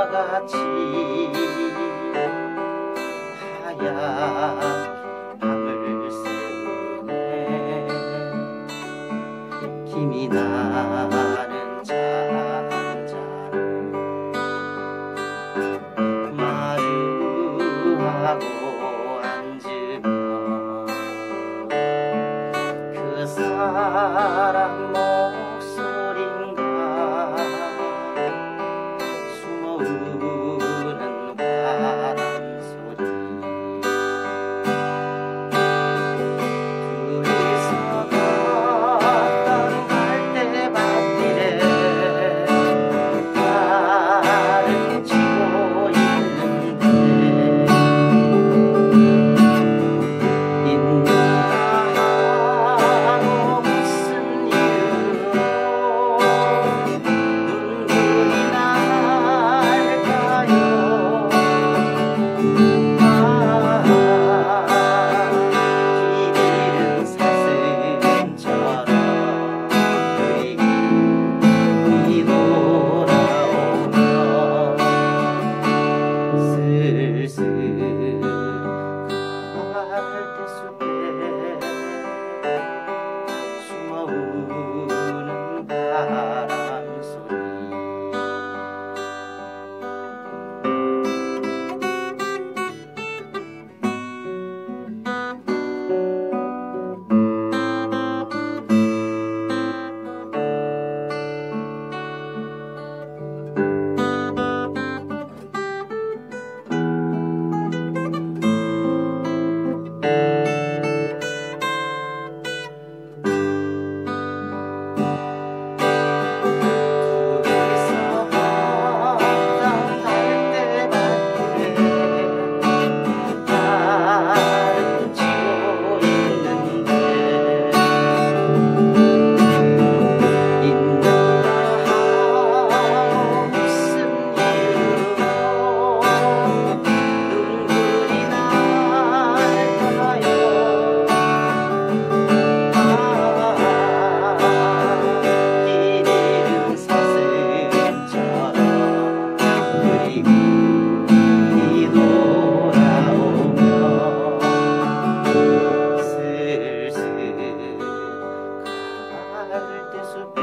같이 하얀 밤을 새우네. 김이 나는 잔잔 마주하고 앉으면 그 사람 목소린가 숨어오는 바람 소리. 둘이서 걷던 갈대밭길에 달은 지고 있는데 있는가 하고 무슨 이유로 눈물이 날까요? 길 잃은 사슴처럼 그리고 뒤돌아오면 슬슬 갈대숲에 숨어오는 바람 소리. 슬슬 갈대숲에